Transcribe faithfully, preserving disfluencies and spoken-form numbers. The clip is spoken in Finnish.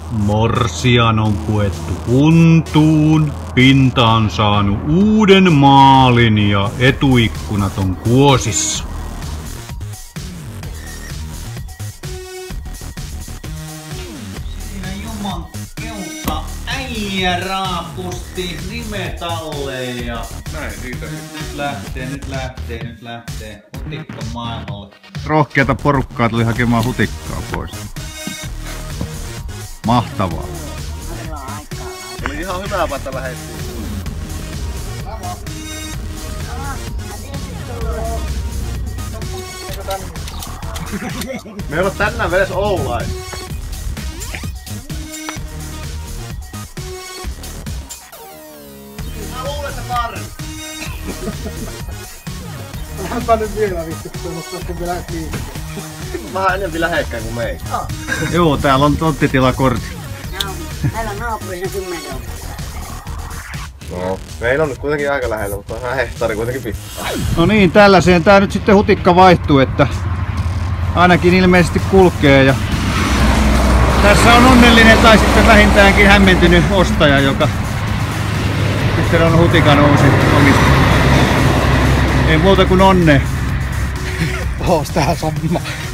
Morsian on puettu kuntuun, pinta on saanut uuden maalin ja etuikkunat on kuosissa. Siinä juman keutta äijä raapusti nimet alle ja... Näin, siitä nyt, nyt lähtee, nyt lähtee, nyt lähtee. Hutikka maailmalle. Rohkeata porukkaa tuli hakemaan hutikkaa pois. Mahtavaa. oli ihan hyvä, että lähettiin. Me ei ole tänään vedessä Oulain. Mä luulen, että paremmin. Lämpää nyt vielä vittu, kun me lähtiin. Vähän enemmän lähekkään kuin meitä. Oh. Joo, täällä on tonttitilakortti. No, täällä on naapurissa kymmenen on. No, meillä on nyt kuitenkin aika lähellä, mutta vähän hehtaari kuitenkin pitää. No niin, tällaiseen tää nyt sitten hutikka vaihtuu, että ainakin ilmeisesti kulkee. Ja tässä on onnellinen tai sitten vähintäänkin hämmentynyt ostaja, joka sitten on hutikan uusi omistaja. Ei muuta kuin onnea. Oos tää somma.